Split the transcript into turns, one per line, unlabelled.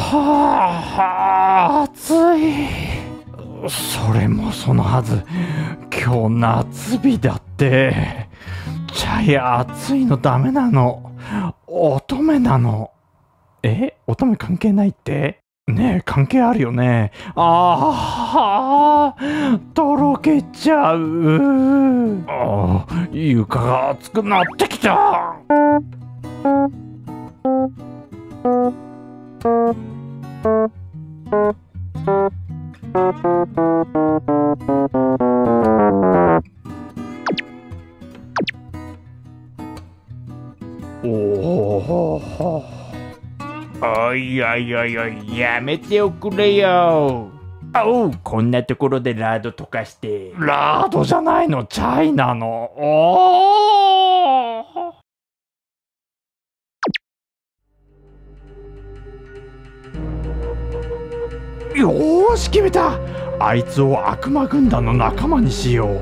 はあ、暑い。それもそのはず、今日夏日だって。チャイ暑いのダメなの。乙女なの。乙女関係ないって？ねえ、関係あるよね。とろけちゃう。床が熱くなってきた。
おいおいおいおい、やめておくれよ。こんなところでラード溶かして。
ラードじゃないの、チャイなの。よーし、決めた。あいつを悪魔軍団の仲間にしよう。